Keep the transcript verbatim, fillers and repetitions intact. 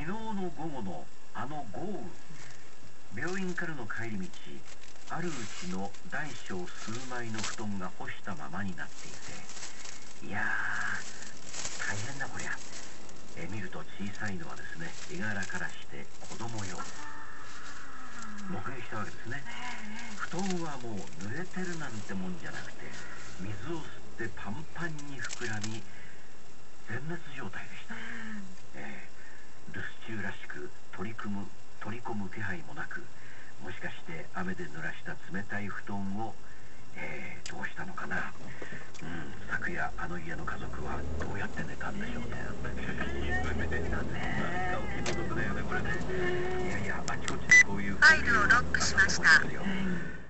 昨日の午後のあの豪雨、病院からの帰り道、あるうちの大小数枚の布団が干したままになっていて、いやー大変だこりゃ。え見ると小さいのはですね、絵柄からして子供用。目撃したわけですね。布団はもう濡れてるなんてもんじゃなくて、水を吸ってパンパンに膨らみ全滅状態でした。えー留守中らしく取り組む取り込む気配もなく、もしかして雨で濡らした冷たい布団を、えー、どうしたのかな。うん、昨夜あの家の家族はどうやって寝たんでしょうね。お気の毒だよねこれね。いやいやあちこちでこういうファイルをロックしました。